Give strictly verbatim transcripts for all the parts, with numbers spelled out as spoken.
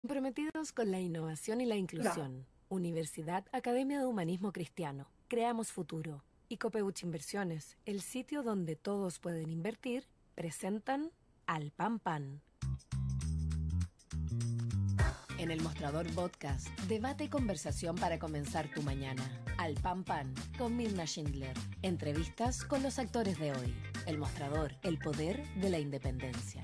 Comprometidos con la innovación y la inclusión. Universidad Academia de Humanismo Cristiano. Creamos futuro. Y Copeuch Inversiones, el sitio donde todos pueden invertir, presentan Al Pan Pan. En el Mostrador Podcast, debate y conversación para comenzar tu mañana. Al Pan Pan, con Mirna Schindler. Entrevistas con los actores de hoy. El Mostrador, el poder de la independencia.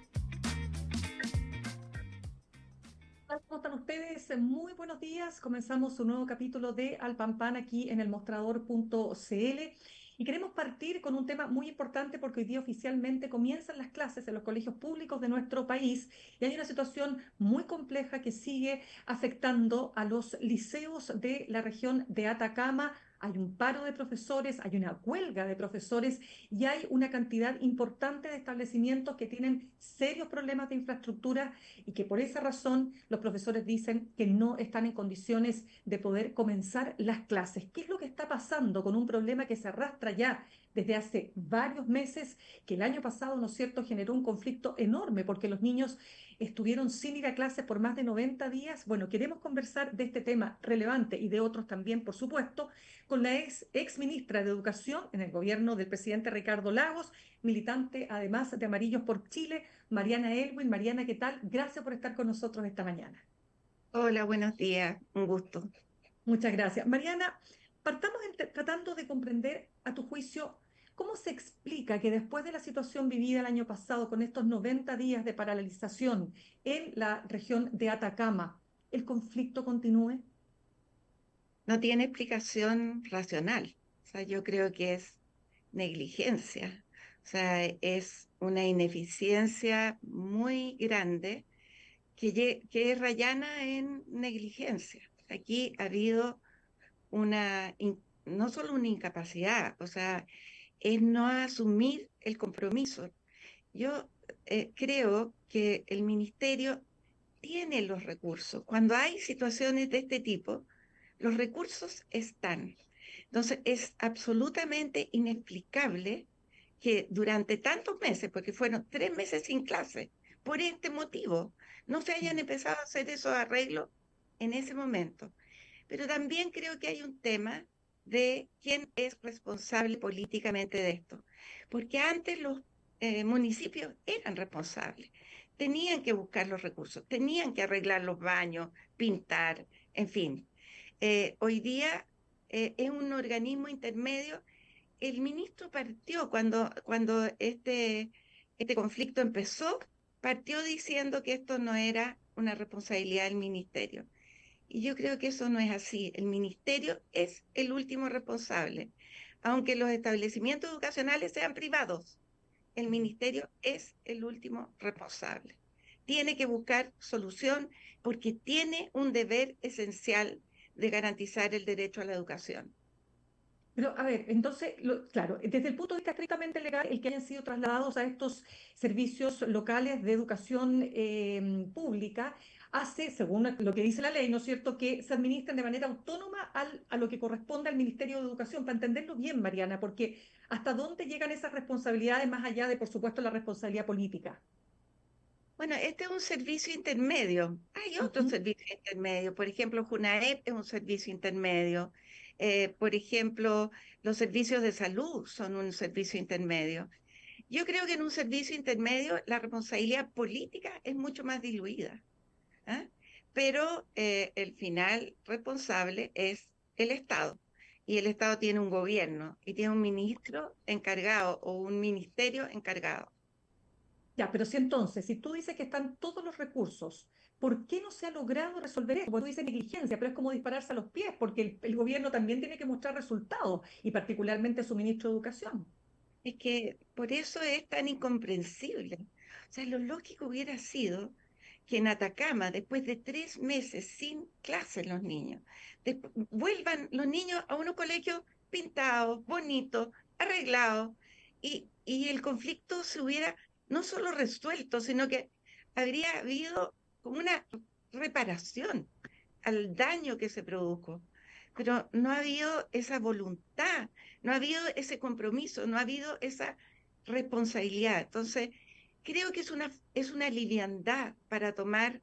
¿Cómo están ustedes? Muy buenos días. Comenzamos un nuevo capítulo de Al Pan Pan aquí en el mostrador punto c l y queremos partir con un tema muy importante porque hoy día oficialmente comienzan las clases en los colegios públicos de nuestro país y hay una situación muy compleja que sigue afectando a los liceos de la región de Atacama. Hay un paro de profesores, hay una huelga de profesores y hay una cantidad importante de establecimientos que tienen serios problemas de infraestructura y que por esa razón los profesores dicen que no están en condiciones de poder comenzar las clases. ¿Qué es lo que está pasando con un problema que se arrastra ya desde hace varios meses, que el año pasado, ¿no es cierto?, generó un conflicto enorme porque los niños estuvieron sin ir a clases por más de noventa días? Bueno, queremos conversar de este tema relevante y de otros también, por supuesto, con la ex, ex ministra de Educación en el gobierno del presidente Ricardo Lagos, militante además de Amarillos por Chile, Mariana Elwin. Mariana, ¿qué tal? Gracias por estar con nosotros esta mañana. Hola, buenos días, un gusto. Muchas gracias. Mariana, partamos en tratando de comprender, a tu juicio, cómo se explica que después de la situación vivida el año pasado con estos noventa días de paralización en la región de Atacama, el conflicto continúe. No tiene explicación racional. O sea, yo creo que es negligencia. O sea, es una ineficiencia muy grande que, lle- que es rayana en negligencia. Aquí ha habido una, in- no solo una incapacidad, o sea, es no asumir el compromiso. Yo eh, creo que el ministerio tiene los recursos. Cuando hay situaciones de este tipo, los recursos están. Entonces, es absolutamente inexplicable que durante tantos meses, porque fueron tres meses sin clase, por este motivo, no se hayan empezado a hacer esos arreglos en ese momento. Pero también creo que hay un tema de quién es responsable políticamente de esto, porque antes los eh, municipios eran responsables, tenían que buscar los recursos, tenían que arreglar los baños, pintar, en fin. Eh, hoy día eh, es un organismo intermedio. El ministro partió cuando, cuando este, este conflicto empezó, partió diciendo que esto no era una responsabilidad del ministerio. Y yo creo que eso no es así. El ministerio es el último responsable. Aunque los establecimientos educacionales sean privados, el ministerio es el último responsable. Tiene que buscar solución porque tiene un deber esencial de garantizar el derecho a la educación. Pero, a ver, entonces, lo- claro, desde el punto de vista estrictamente legal, el que hayan sido trasladados a estos servicios locales de educación eh, pública hace, según lo que dice la ley, ¿no es cierto?, que se administren de manera autónoma al- a lo que corresponde al Ministerio de Educación. Para entenderlo bien, Mariana, porque ¿hasta dónde llegan esas responsabilidades más allá de, por supuesto, la responsabilidad política? Bueno, este es un servicio intermedio. Hay otros Ujú. servicios intermedios. Por ejemplo, JUNAEP es un servicio intermedio. Eh, por ejemplo, los servicios de salud son un servicio intermedio. Yo creo que en un servicio intermedio la responsabilidad política es mucho más diluida, ¿ah? Pero eh, el final responsable es el Estado. Y el Estado tiene un gobierno y tiene un ministro encargado o un ministerio encargado. Ya, pero si entonces, si tú dices que están todos los recursos, ¿por qué no se ha logrado resolver esto? Porque tú dices negligencia, pero es como dispararse a los pies, porque el, el gobierno también tiene que mostrar resultados, y particularmente su ministro de Educación. Es que por eso es tan incomprensible. O sea, lo lógico hubiera sido que en Atacama, después de tres meses sin clases los niños, despu- vuelvan los niños a unos colegios pintados, bonitos, arreglados, y, y el conflicto se hubiera no solo resuelto, sino que habría habido como una reparación al daño que se produjo. Pero no ha habido esa voluntad, no ha habido ese compromiso, no ha habido esa responsabilidad. Entonces, creo que es una, es una liviandad para tomar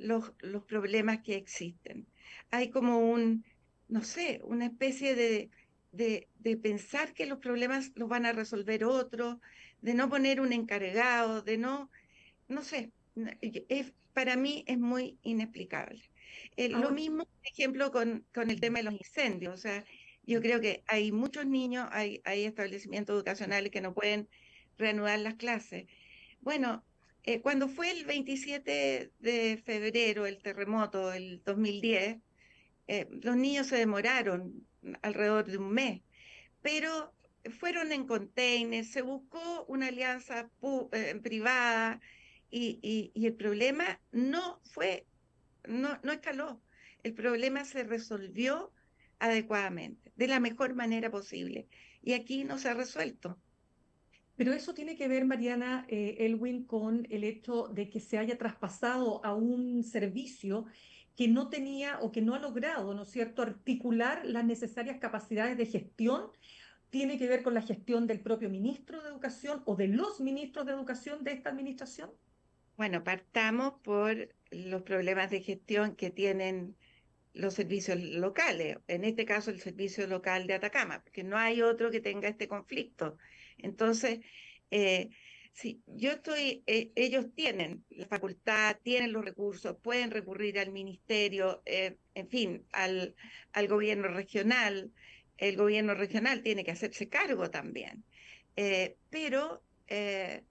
los, los problemas que existen. Hay como un, no sé, una especie de, de, de pensar que los problemas los van a resolver otros, de no poner un encargado, de no, no sé, no, es, para mí es muy inexplicable. Eh, lo Ahora, mismo, por ejemplo, con, con el tema de los incendios. O sea, yo creo que hay muchos niños, hay, hay establecimientos educacionales que no pueden reanudar las clases. Bueno, eh, cuando fue el veintisiete de febrero, el terremoto, el dos mil diez, eh, los niños se demoraron alrededor de un mes, pero fueron en containers, se buscó una alianza pu- eh, privada y, y- y el problema no fue, no, no escaló. El problema se resolvió adecuadamente, de la mejor manera posible. Y aquí no se ha resuelto. pero eso tiene que ver, Mariana, eh, Elwin, con el hecho de que se haya traspasado a un servicio que no tenía o que no ha logrado, ¿no es cierto?, articular las necesarias capacidades de gestión. ¿Tiene que ver con la gestión del propio ministro de Educación o de los ministros de Educación de esta administración? Bueno, partamos por los problemas de gestión que tienen los servicios locales, en este caso el servicio local de Atacama, porque no hay otro que tenga este conflicto. Entonces, eh, si yo estoy, eh, ellos tienen la facultad, tienen los recursos, pueden recurrir al ministerio, eh, en fin, al, al gobierno regional. El gobierno regional tiene que hacerse cargo también. Eh, pero eh,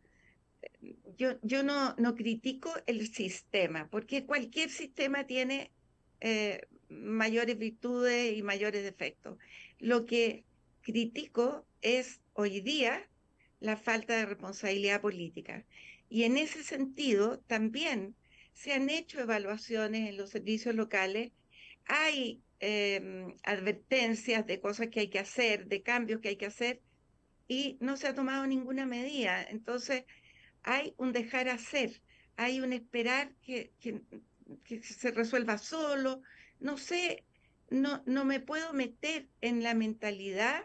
yo, yo no, no critico el sistema, porque cualquier sistema tiene eh, mayores virtudes y mayores defectos. Lo que critico es hoy día la falta de responsabilidad política. Y en ese sentido también se han hecho evaluaciones en los servicios locales, hay eh, advertencias de cosas que hay que hacer, de cambios que hay que hacer, y no se ha tomado ninguna medida. Entonces, hay un dejar hacer, hay un esperar que, que, que se resuelva solo. No sé, no, no me puedo meter en la mentalidad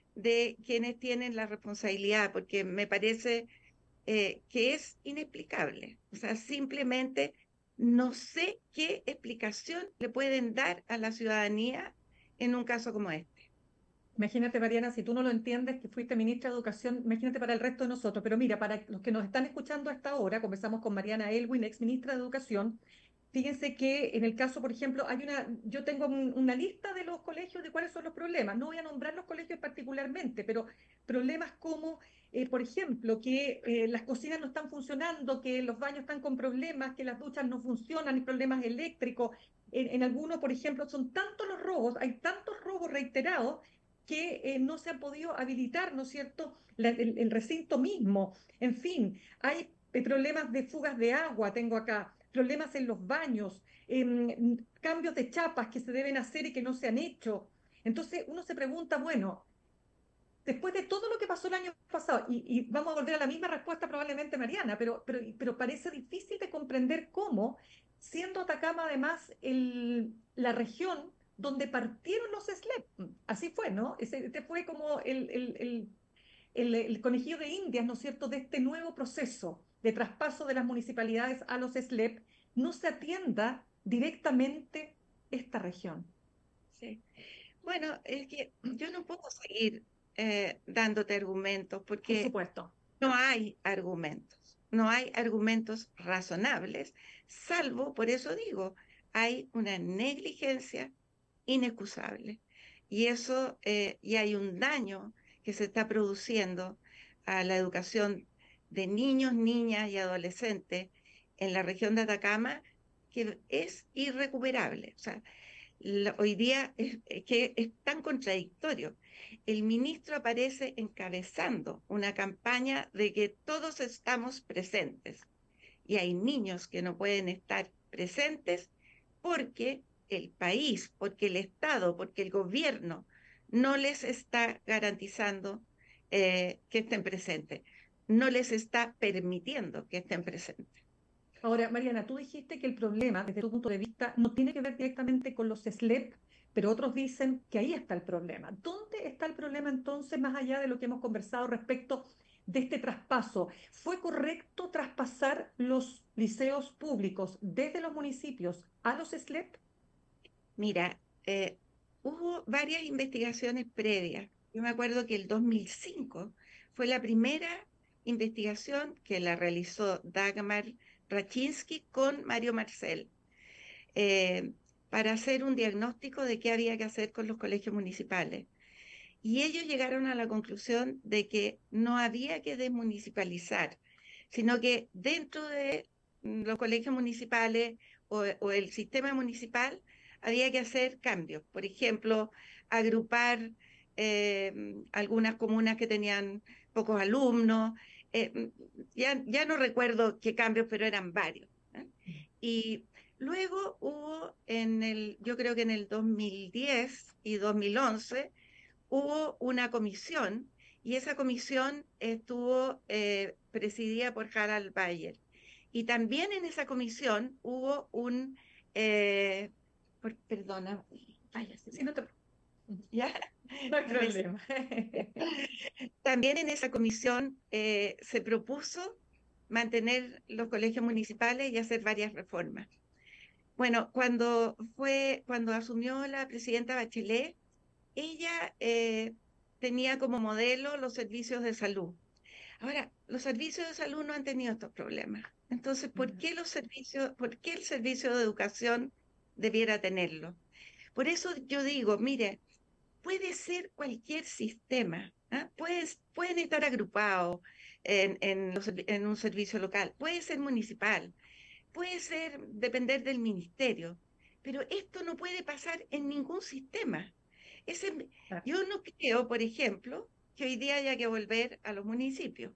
de quienes tienen la responsabilidad, porque me parece eh, que es inexplicable. O sea, simplemente no sé qué explicación le pueden dar a la ciudadanía en un caso como este. Imagínate, Mariana, si tú no lo entiendes, que fuiste ministra de Educación, imagínate para el resto de nosotros. Pero mira, para los que nos están escuchando a esta hora, conversamos con Mariana Elwin, ex ministra de Educación. Fíjense que en el caso, por ejemplo, hay una, yo tengo un- una lista de los colegios de cuáles son los problemas. No voy a nombrar los colegios particularmente, pero problemas como, eh, por ejemplo, que eh, las cocinas no están funcionando, que los baños están con problemas, que las duchas no funcionan, hay problemas eléctricos. En, en algunos, por ejemplo, son tantos los robos, hay tantos robos reiterados que eh, no se ha podido habilitar, ¿no es cierto?, la, el, el, recinto mismo. En fin, hay eh, problemas de fugas de agua, tengo acá, problemas en los baños, eh, cambios de chapas que se deben hacer y que no se han hecho. Entonces uno se pregunta, bueno, después de todo lo que pasó el año pasado, y, y vamos a volver a la misma respuesta probablemente, Mariana, pero, pero, pero parece difícil de comprender cómo, siendo Atacama además el, la región donde partieron los S L E P, así fue, ¿no? Ese, este fue como el, el, el, el, el conejillo de Indias, ¿no es cierto?, de este nuevo proceso de traspaso de las municipalidades a los S L E P, no se atienda directamente esta región. Sí. Bueno, es que yo no puedo seguir eh, dándote argumentos Por porque supuesto. no hay argumentos, no hay argumentos razonables, salvo, por eso digo, hay una negligencia inexcusable. Y eso, eh, y hay un daño que se está produciendo a la educación de niños, niñas y adolescentes en la región de Atacama que es irrecuperable. O sea, la- hoy día es, es que es tan contradictorio. El ministro aparece encabezando una campaña de que todos estamos presentes y hay niños que no pueden estar presentes porque el país, porque el Estado, porque el gobierno no les está garantizando eh, que estén presentes, no les está permitiendo que estén presentes. Ahora, Mariana, tú dijiste que el problema, desde tu punto de vista, no tiene que ver directamente con los S L E P, pero otros dicen que ahí está el problema. ¿Dónde está el problema entonces, más allá de lo que hemos conversado respecto de este traspaso. ¿Fue correcto traspasar los liceos públicos desde los municipios a los S L E P? Mira, eh, hubo varias investigaciones previas. Yo me acuerdo que el dos mil cinco fue la primera investigación que la realizó Dagmar Raczynski con Mario Marcel, eh, para hacer un diagnóstico de qué había que hacer con los colegios municipales. Y ellos llegaron a la conclusión de que no había que desmunicipalizar, sino que dentro de los colegios municipales o, o el sistema municipal había que hacer cambios. Por ejemplo, agrupar eh, algunas comunas que tenían pocos alumnos. Eh, ya, ya no recuerdo qué cambios, pero eran varios, ¿eh? Y luego hubo en el, yo creo que en el dos mil diez y dos mil once, hubo una comisión y esa comisión estuvo eh, presidida por Harald Bayer. Y también en esa comisión hubo un, eh, por, perdona, vaya, Sí, no te... ¿ya? No hay problema. También en esa comisión eh, se propuso mantener los colegios municipales y hacer varias reformas. Bueno, cuando fue, cuando asumió la presidenta Bachelet, ella eh, tenía como modelo los servicios de salud. Ahora, los servicios de salud no han tenido estos problemas. Entonces, ¿por qué los servicios, por qué el servicio de educación debiera tenerlo? Por eso yo digo, mire, puede ser cualquier sistema, ¿eh? Puedes, pueden estar agrupados en, en, los, en un servicio local, puede ser municipal, puede ser depender del ministerio, pero esto no puede pasar en ningún sistema. Ese, yo no creo, por ejemplo, que hoy día haya que volver a los municipios.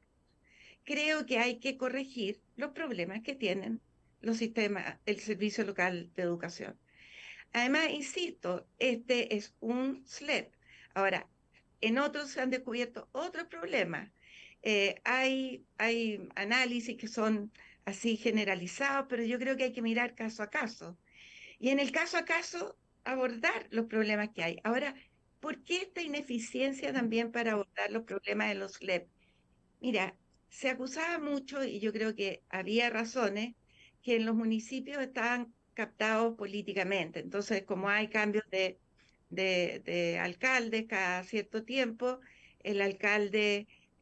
Creo que hay que corregir los problemas que tienen los sistemas, el Servicio Local de Educación. Además, insisto, este es un S L E P. Ahora, en otros se han descubierto otros problemas. Eh, hay, hay análisis que son así generalizados, pero yo creo que hay que mirar caso a caso. Y en el caso a caso, abordar los problemas que hay. Ahora, ¿por qué esta ineficiencia también para abordar los problemas de los S L E P? Mira, se acusaba mucho, y yo creo que había razones, que en los municipios estaban captados políticamente. Entonces, como hay cambios de, de, de alcaldes cada cierto tiempo, el alcalde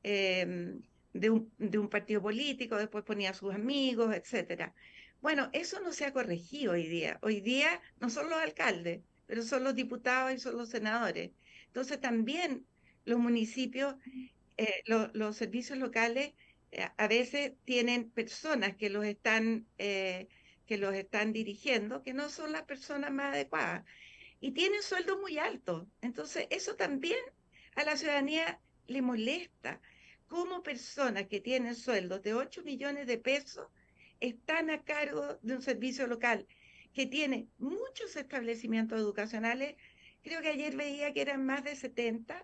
eh, de, un, de un partido político después ponía a sus amigos, etcétera. Bueno, eso no se ha corregido hoy día. Hoy día no son los alcaldes, pero son los diputados y son los senadores. Entonces, también los municipios, eh, lo, los servicios locales eh, a veces tienen personas que los están, eh, que los están dirigiendo, que no son las personas más adecuadas y tienen sueldos muy altos. Entonces, eso también a la ciudadanía le molesta. Cómo personas que tienen sueldos de ocho millones de pesos están a cargo de un servicio local que tiene muchos establecimientos educacionales. Creo que ayer veía que eran más de setenta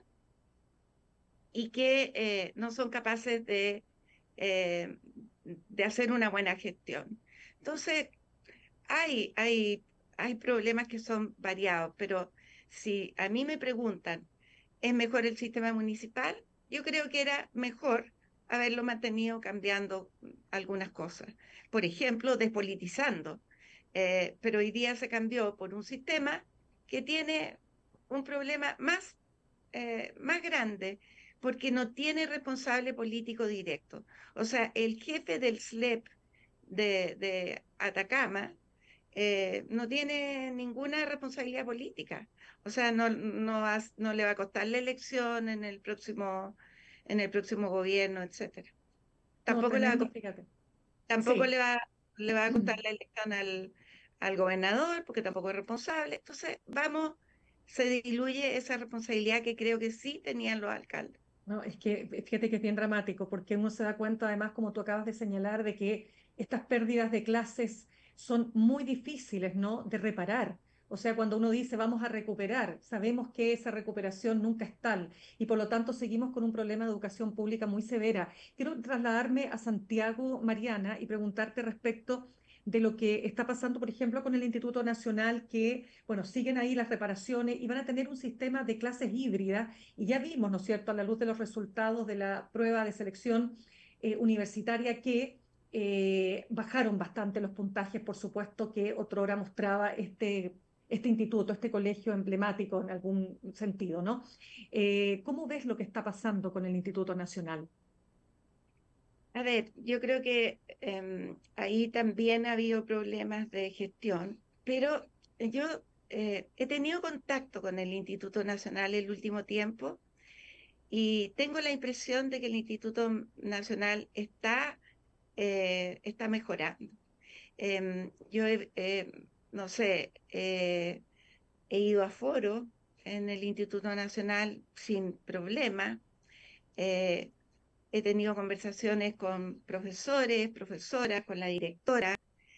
y que eh, no son capaces de, eh, de hacer una buena gestión. Entonces, hay, hay, hay problemas que son variados, pero si a mí me preguntan, ¿es mejor el sistema municipal? Yo creo que era mejor haberlo mantenido cambiando algunas cosas. Por ejemplo, despolitizando. Eh, pero hoy día se cambió por un sistema que tiene un problema más, eh, más grande, porque no tiene responsable político directo. O sea, el jefe del S L E P de, de Atacama eh, no tiene ninguna responsabilidad política. O sea, no, no, va, no le va a costar la elección en el próximo, en el próximo gobierno, etcétera. Tampoco, no, le, va tremendo, a, fíjate. tampoco Sí. le, va, le va a costar la elección al, al gobernador, porque tampoco es responsable. Entonces, vamos, se diluye esa responsabilidad que creo que sí tenían los alcaldes. No, es que fíjate que es bien dramático, porque uno se da cuenta, además, como tú acabas de señalar, de que estas pérdidas de clases son muy difíciles, ¿no?, de reparar. O sea, cuando uno dice vamos a recuperar, sabemos que esa recuperación nunca es tal y por lo tanto seguimos con un problema de educación pública muy severa. Quiero trasladarme a Santiago, Mariana, y preguntarte respecto de lo que está pasando, por ejemplo, con el Instituto Nacional, que, bueno, siguen ahí las reparaciones y van a tener un sistema de clases híbridas. Y ya vimos, ¿no es cierto?, a la luz de los resultados de la prueba de selección eh, universitaria, que eh, bajaron bastante los puntajes, por supuesto, que otrora mostraba este, este instituto, este colegio emblemático en algún sentido, ¿no? Eh, ¿cómo ves lo que está pasando con el Instituto Nacional? A ver, yo creo que em, ahí también ha habido problemas de gestión, pero yo eh, he tenido contacto con el Instituto Nacional el último tiempo y tengo la impresión de que el Instituto Nacional está, eh, está mejorando. Em, yo, he, eh, no sé, eh, he ido a foro en el Instituto Nacional sin problema. eh, He tenido conversaciones con profesores, profesoras, con la directora.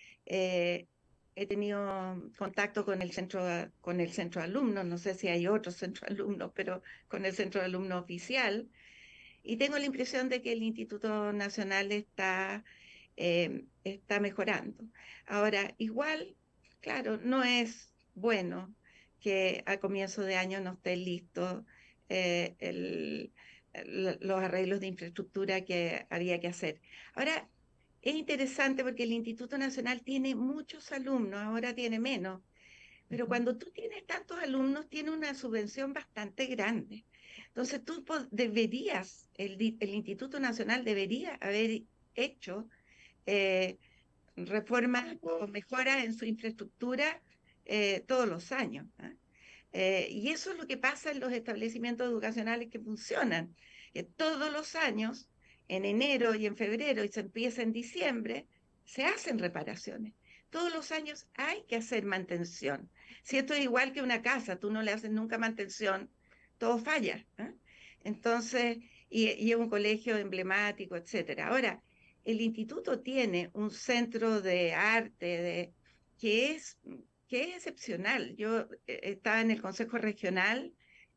eh, He tenido contacto con el centro, con el centro de alumnos, no sé si hay otro centro de alumnos, pero con el centro de alumnos oficial. Y tengo la impresión de que el Instituto Nacional está, eh, está mejorando. Ahora, igual, claro, no es bueno que a comienzo de año no estén listos eh, el- el- los arreglos de infraestructura que había que hacer. Ahora, es interesante porque el Instituto Nacional tiene muchos alumnos, ahora tiene menos, pero Ujú. cuando tú tienes tantos alumnos, tiene una subvención bastante grande. Entonces tú po- deberías, el, di- el Instituto Nacional debería haber hecho eh, reformas o mejoras en su infraestructura eh, todos los años. ¿Ah? Eh, y eso es lo que pasa en los establecimientos educacionales que funcionan. Eh, todos los años, en enero y en febrero, y se empieza en diciembre, se hacen reparaciones. Todos los años hay que hacer mantención. Si esto es igual que una casa, tú no le haces nunca mantención, todo falla. ¿Eh? Entonces, y, y es un colegio emblemático, etcétera. Ahora, el instituto tiene un centro de arte de, que es que es excepcional. Yo eh, estaba en el Consejo Regional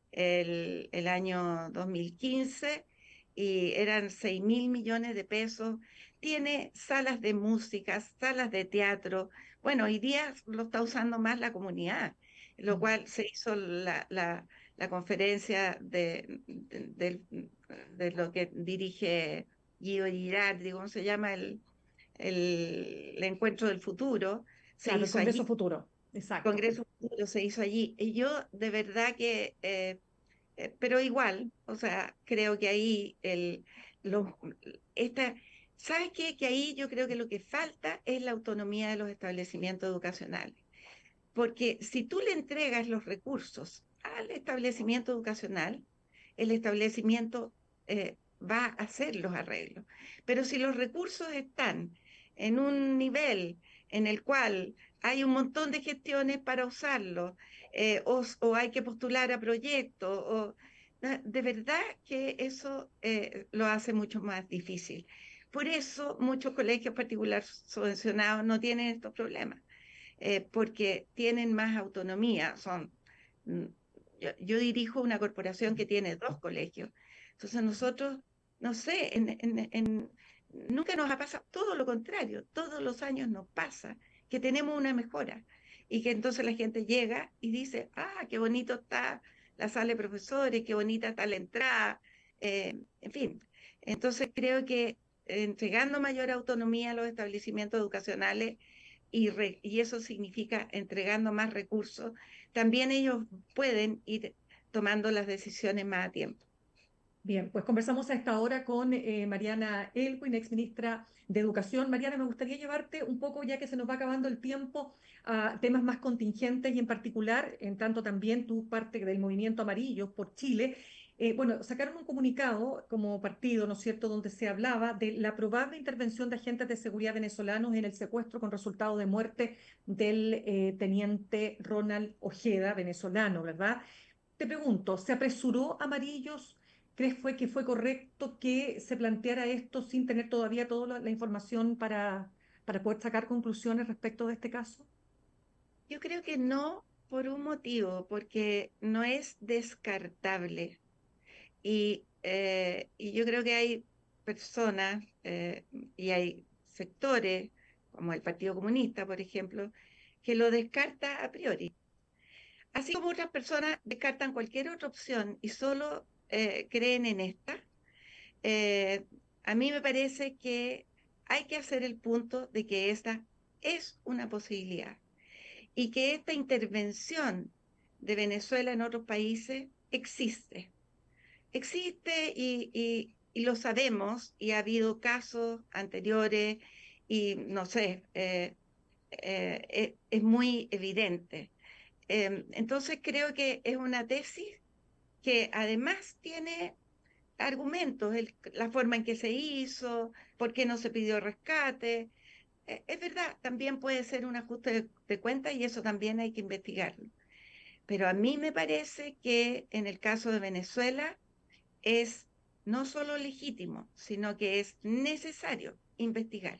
el, el año dos mil quince y eran seis mil millones de pesos. Tiene salas de música, salas de teatro. Bueno, hoy día lo está usando más la comunidad, lo Mm. cual se hizo la, la, la conferencia de, de, de- de lo que dirige Guido Girardi, ¿cómo se llama? El, el, el encuentro del futuro, se Claro, el hizo Congreso allí. Futuro, exacto. Congreso Futuro se hizo allí. Y yo de verdad que, eh, eh, pero igual, o sea, creo que ahí el, los, esta, ¿sabes qué? Que ahí yo creo que lo que falta es la autonomía de los establecimientos educacionales. Porque si tú le entregas los recursos al establecimiento educacional, el establecimiento eh, va a hacer los arreglos. Pero si los recursos están en un nivel en el cual hay un montón de gestiones para usarlos, eh, o, o, hay que postular a proyectos, o, de verdad que eso eh, lo hace mucho más difícil. Por eso muchos colegios particulares subvencionados no tienen estos problemas eh, porque tienen más autonomía. Son, mm, yo, yo, dirijo una corporación que tiene dos colegios. Entonces nosotros, no sé, en, en, en, nunca nos ha pasado, todo lo contrario, todos los años nos pasa que tenemos una mejora y que entonces la gente llega y dice, ah, qué bonito está la sala de profesores, qué bonita está la entrada, eh, en fin. Entonces creo que entregando mayor autonomía a los establecimientos educacionales y, re, y eso significa entregando más recursos, también ellos pueden ir tomando las decisiones más a tiempo. Bien, pues conversamos a esta hora con eh, Mariana Elwin, ex ministra de Educación. Mariana, me gustaría llevarte un poco, ya que se nos va acabando el tiempo, a temas más contingentes y en particular, en tanto también tú parte del movimiento Amarillo por Chile. Eh, bueno, sacaron un comunicado como partido, ¿no es cierto?, donde se hablaba de la probable intervención de agentes de seguridad venezolanos en el secuestro con resultado de muerte del eh, teniente Ronald Ojeda, venezolano, ¿verdad? Te pregunto, ¿se apresuró Amarillos? ¿Crees fue que fue correcto que se planteara esto sin tener todavía toda la, la información para, para poder sacar conclusiones respecto de este caso? Yo creo que no por un motivo, porque no es descartable. Y, eh, y yo creo que hay personas eh, y hay sectores como el Partido Comunista, por ejemplo, que lo descarta a priori. Así como otras personas descartan cualquier otra opción y solo eh, creen en esta, eh, a mí me parece que hay que hacer el punto de que esta es una posibilidad y que esta intervención de Venezuela en otros países existe. Existe y, y, y lo sabemos, y ha habido casos anteriores y no sé, eh, eh, es, es muy evidente. Eh, entonces creo que es una tesis que además tiene argumentos, el, la forma en que se hizo, por qué no se pidió rescate. Eh, es verdad, también puede ser un ajuste de, de cuentas y eso también hay que investigarlo. Pero a mí me parece que en el caso de Venezuela es no solo legítimo, sino que es necesario investigar.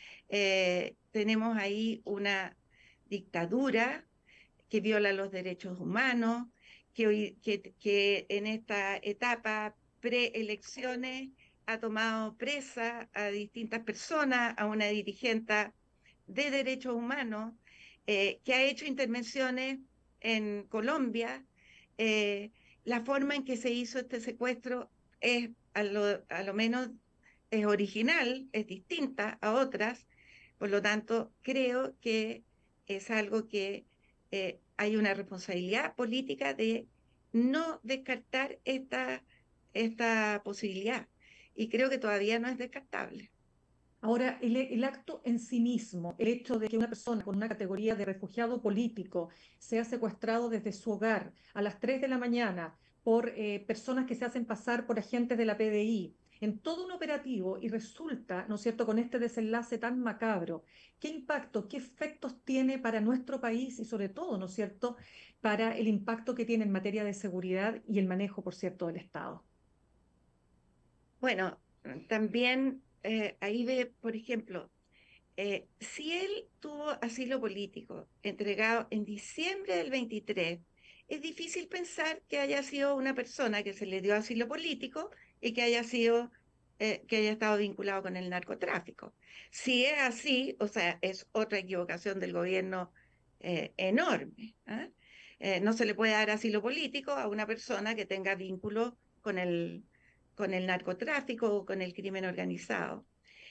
Eh, tenemos ahí una dictadura que viola los derechos humanos, que, hoy, que, que en esta etapa preelecciones ha tomado presa a distintas personas, a una dirigente de derechos humanos, eh, que ha hecho intervenciones en Colombia. Eh, la forma en que se hizo este secuestro es, a lo, a lo menos, es original, es distinta a otras, por lo tanto, creo que es algo que eh, hay una responsabilidad política de no descartar esta, esta posibilidad, y creo que todavía no es descartable. Ahora, el, el acto en sí mismo, el hecho de que una persona con una categoría de refugiado político sea secuestrado desde su hogar a las tres de la mañana por eh, personas que se hacen pasar por agentes de la P D I, en todo un operativo y resulta, ¿no es cierto?, con este desenlace tan macabro, ¿qué impacto, qué efectos tiene para nuestro país y sobre todo, ¿no es cierto?, para el impacto que tiene en materia de seguridad y el manejo, por cierto, del Estado? Bueno, también eh, ahí ve, por ejemplo, eh, si él tuvo asilo político entregado en diciembre del veintitrés, es difícil pensar que haya sido una persona que se le dio asilo político y que haya sido, eh, que haya estado vinculado con el narcotráfico. Si es así, o sea, es otra equivocación del gobierno eh, enorme, ¿eh? Eh, no se le puede dar asilo político a una persona que tenga vínculo con el, con el narcotráfico o con el crimen organizado.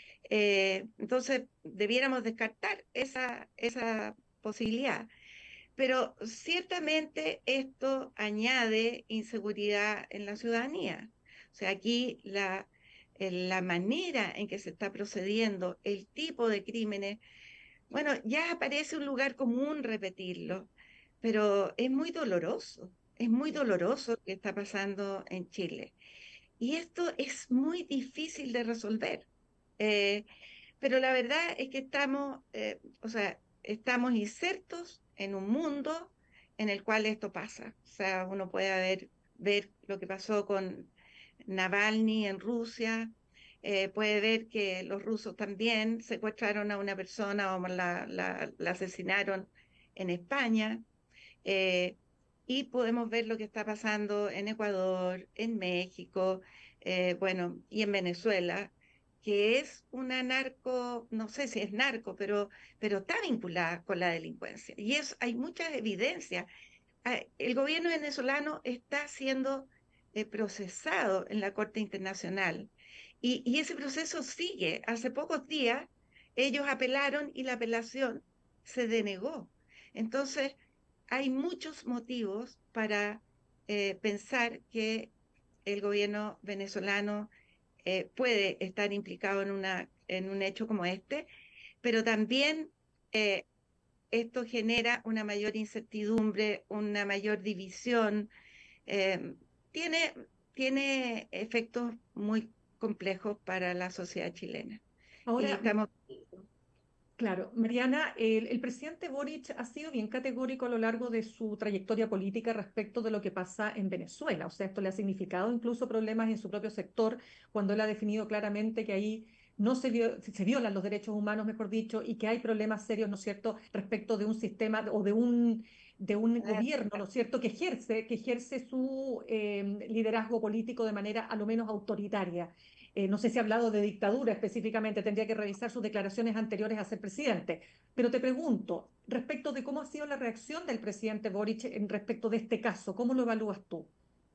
Eh, entonces, debiéramos descartar esa, esa posibilidad. Pero ciertamente esto añade inseguridad en la ciudadanía. O sea, aquí la, la manera en que se está procediendo, el tipo de crímenes, bueno, ya parece un lugar común repetirlo, pero es muy doloroso, es muy doloroso lo que está pasando en Chile. Y esto es muy difícil de resolver. Eh, pero la verdad es que estamos, eh, o sea, estamos insertos en un mundo en el cual esto pasa. O sea, uno puede ver, ver lo que pasó con Navalny en Rusia, eh, puede ver que los rusos también secuestraron a una persona o la, la, la asesinaron en España. Eh, y podemos ver lo que está pasando en Ecuador, en México, eh, bueno, y en Venezuela, que es una narco, no sé si es narco, pero, pero está vinculada con la delincuencia. Y es, hay muchas evidencias. Ah, el gobierno venezolano está siendo eh, procesado en la Corte Internacional y, y ese proceso sigue. Hace pocos días ellos apelaron y la apelación se denegó. Entonces, hay muchos motivos para eh, pensar que el gobierno venezolano eh, puede estar implicado en, una, en un hecho como este, pero también eh, esto genera una mayor incertidumbre, una mayor división, eh, tiene, tiene efectos muy complejos para la sociedad chilena. Y Ahora, estamos... claro, Mariana, el, el presidente Boric ha sido bien categórico a lo largo de su trayectoria política respecto de lo que pasa en Venezuela. O sea, esto le ha significado incluso problemas en su propio sector cuando él ha definido claramente que ahí no se, vio- se violan los derechos humanos, mejor dicho, y que hay problemas serios, ¿no es cierto?, respecto de un sistema o de un, de un gobierno, ¿no es cierto?, que ejerce, que ejerce su eh, liderazgo político de manera a lo menos autoritaria. Eh, no sé si ha hablado de dictadura específicamente, tendría que revisar sus declaraciones anteriores a ser presidente. Pero te pregunto, respecto de cómo ha sido la reacción del presidente Boric en respecto de este caso, ¿cómo lo evalúas tú?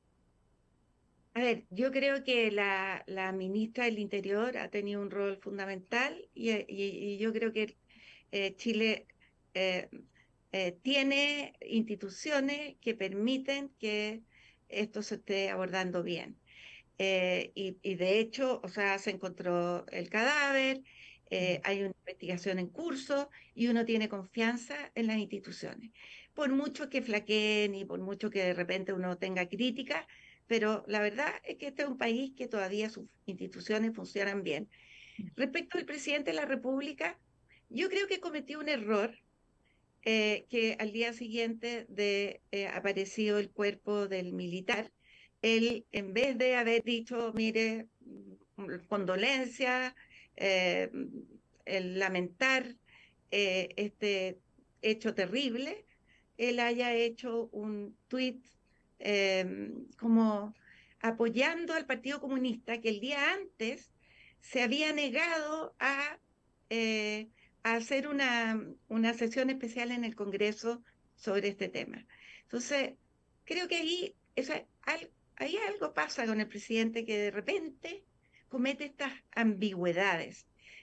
A ver, yo creo que la, la ministra del Interior ha tenido un rol fundamental y, y- y yo creo que eh, Chile eh, eh, tiene instituciones que permiten que esto se esté abordando bien. Eh, y, y de hecho, o sea, se encontró el cadáver, eh, hay una investigación en curso y uno tiene confianza en las instituciones. Por mucho que flaqueen y por mucho que de repente uno tenga críticas, pero la verdad es que este es un país que todavía sus instituciones funcionan bien. Respecto al presidente de la República, yo creo que cometió un error eh, que al día siguiente de eh, aparecido el cuerpo del militar, él en vez de haber dicho, mire, mm, condolencia, eh, el lamentar eh, este hecho terrible, él haya hecho un tuit eh, como apoyando al Partido Comunista que el día antes se había negado a eh, a hacer una, una sesión especial en el Congreso sobre este tema. Entonces, creo que ahí, esa, al, ahí algo pasa con el presidente que de repente comete estas ambigüedades.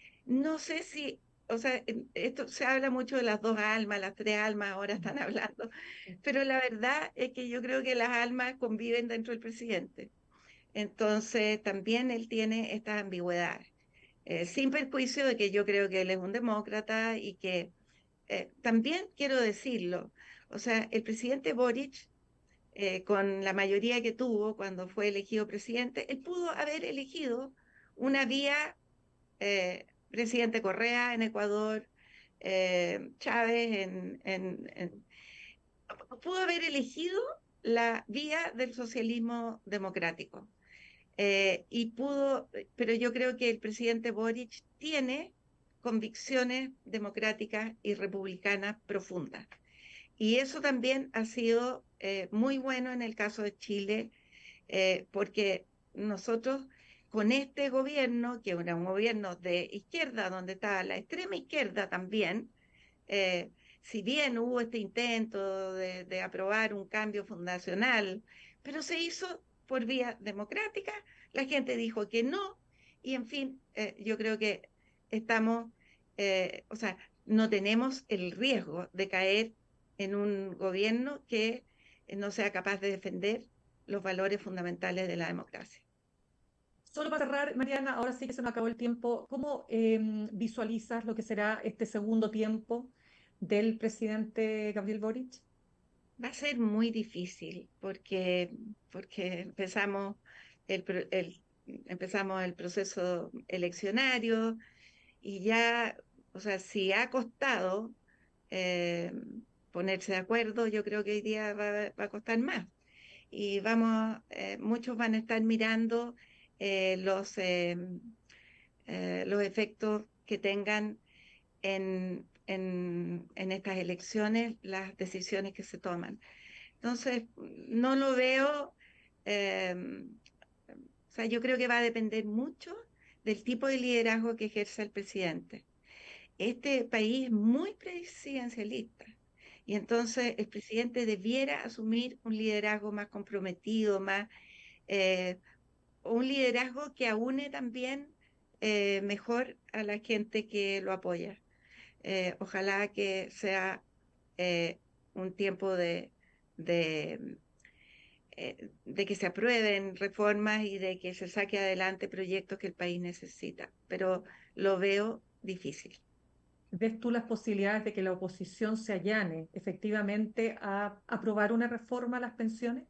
No sé si, o sea, esto se habla mucho de las dos almas, las tres almas ahora están hablando, pero la verdad es que yo creo que las almas conviven dentro del presidente. Entonces, también él tiene estas ambigüedades. Eh, sin perjuicio de que yo creo que él es un demócrata y que eh, también quiero decirlo, o sea, el presidente Boric, eh, con la mayoría que tuvo cuando fue elegido presidente, él pudo haber elegido una vía, eh, presidente Correa en Ecuador, eh, Chávez en, en, en, pudo haber elegido la vía del socialismo democrático. Eh, y pudo, pero yo creo que el presidente Boric tiene convicciones democráticas y republicanas profundas. Y eso también ha sido eh, muy bueno en el caso de Chile, eh, porque nosotros con este gobierno, que era un gobierno de izquierda, donde estaba la extrema izquierda también, eh, si bien hubo este intento de, de aprobar un cambio fundacional, pero se hizo por vía democrática, la gente dijo que no, y en fin, eh, yo creo que estamos, eh, o sea, no tenemos el riesgo de caer en un gobierno que no sea capaz de defender los valores fundamentales de la democracia. Solo para cerrar, Mariana, ahora sí que se nos acabó el tiempo. ¿Cómo eh, visualizas lo que será este segundo tiempo del presidente Gabriel Boric? Va a ser muy difícil porque, porque empezamos el, pro- el- empezamos el proceso eleccionario y ya, o sea, si ha costado eh, ponerse de acuerdo, yo creo que hoy día va, va a costar más. Y vamos, eh, muchos van a estar mirando eh, los, eh, eh, los efectos que tengan en, en, en estas elecciones las decisiones que se toman. Entonces, no lo veo, eh, o sea, yo creo que va a depender mucho del tipo de liderazgo que ejerza el presidente. Este país es muy presidencialista y entonces el presidente debiera asumir un liderazgo más comprometido, más, eh, un liderazgo que aúne también eh, mejor a la gente que lo apoya. Eh, ojalá que sea eh, un tiempo de, de eh, de que se aprueben reformas y de que se saque adelante proyectos que el país necesita, pero lo veo difícil. ¿Ves tú las posibilidades de que la oposición se allane efectivamente a aprobar una reforma a las pensiones?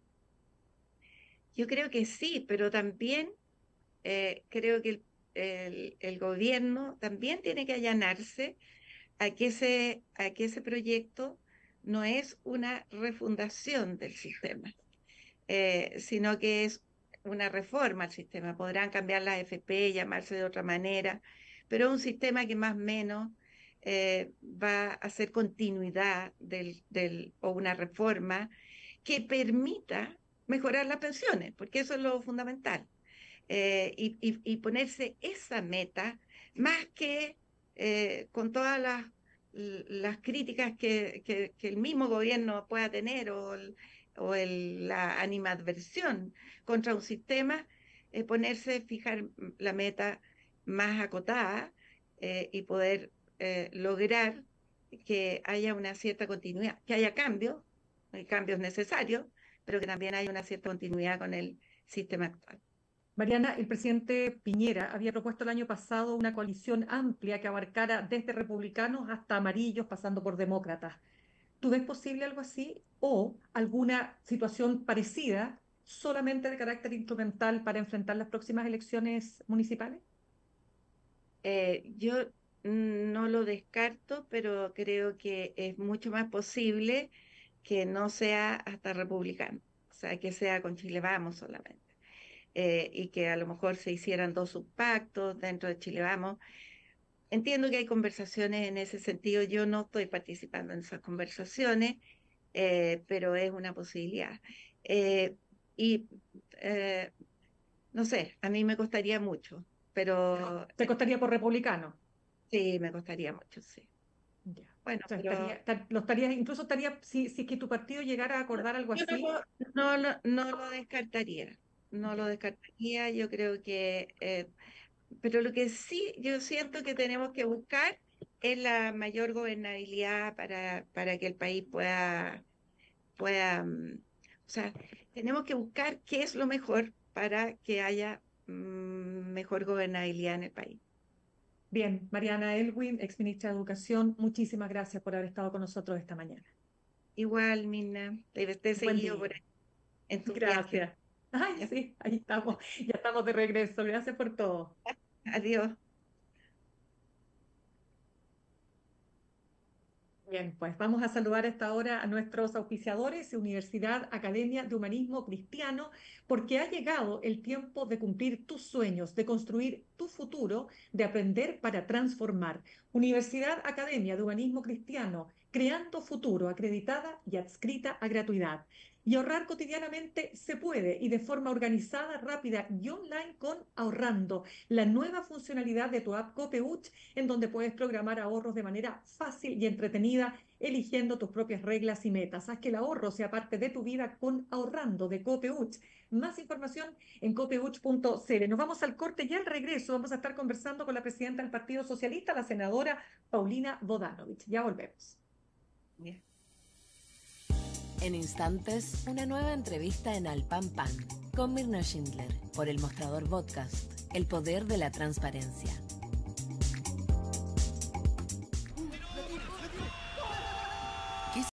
Yo creo que sí, pero también eh, creo que el, el, el gobierno también tiene que allanarse a que ese, a que ese proyecto no es una refundación del sistema, eh, sino que es una reforma al sistema. Podrán cambiar las F P, llamarse de otra manera, pero es un sistema que más o menos eh, va a hacer continuidad del, del, o una reforma que permita mejorar las pensiones, porque eso es lo fundamental. eh, y, y, y ponerse esa meta, más que eh, con todas las, las críticas que, que, que el mismo gobierno pueda tener o, el, o el, la animadversión contra un sistema, eh, ponerse, fijar la meta más acotada eh, y poder eh, lograr que haya una cierta continuidad, que haya cambios, hay cambios necesarios, pero que también haya una cierta continuidad con el sistema actual. Mariana, el presidente Piñera había propuesto el año pasado una coalición amplia que abarcara desde republicanos hasta amarillos, pasando por demócratas. ¿Tú ves posible algo así o alguna situación parecida, solamente de carácter instrumental para enfrentar las próximas elecciones municipales? Eh, yo no lo descarto, pero creo que es mucho más posible que no sea hasta republicano, o sea, que sea con Chile Vamos solamente, eh, y que a lo mejor se hicieran dos subpactos dentro de Chile Vamos. Entiendo que hay conversaciones en ese sentido, yo no estoy participando en esas conversaciones, eh, pero es una posibilidad. Eh, y eh, no sé, a mí me costaría mucho, pero ¿Te costaría por republicano? sí, me costaría mucho, sí. Ya. Bueno, O sea, pero estaría, tar- lo estaría, incluso estaría, si, si es que tu partido llegara a acordar algo yo no, así, lo- no, lo- no lo descartaría, no lo ya. descartaría, yo creo que, eh, pero lo que sí yo siento que tenemos que buscar es la mayor gobernabilidad para, para que el país pueda, pueda, mm, o sea, tenemos que buscar qué es lo mejor para que haya mm, mejor gobernabilidad en el país. Bien, Mariana Elwin, exministra de Educación, muchísimas gracias por haber estado con nosotros esta mañana. Igual, Mina, te, te he Buen seguido día. por ahí en tus viajes. Gracias. Ay, Ya, sí, ahí estamos, ya estamos de regreso. Gracias por todo. adiós. Bien, pues vamos a saludar a esta hora a nuestros auspiciadores, Universidad Academia de Humanismo Cristiano, porque ha llegado el tiempo de cumplir tus sueños, de construir tu futuro, de aprender para transformar. Universidad Academia de Humanismo Cristiano, creando futuro, acreditada y adscrita a gratuidad. Y ahorrar cotidianamente se puede y de forma organizada, rápida y online con Ahorrando, la nueva funcionalidad de tu app Copeuch, en donde puedes programar ahorros de manera fácil y entretenida, eligiendo tus propias reglas y metas. Haz que el ahorro sea parte de tu vida con Ahorrando de Copeuch. Más información en copeuch punto c l. Nos vamos al corte y al regreso vamos a estar conversando con la presidenta del Partido Socialista, la senadora Paulina Bodanovich. Ya volvemos. Ya. En instantes, una nueva entrevista en Al Pan Pan con Mirna Schindler por El Mostrador Podcast, el poder de la transparencia.